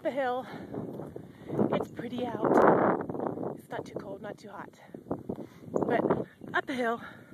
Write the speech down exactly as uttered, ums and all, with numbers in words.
a hill. It's pretty out. It's not too cold, not too hot. But up a hill.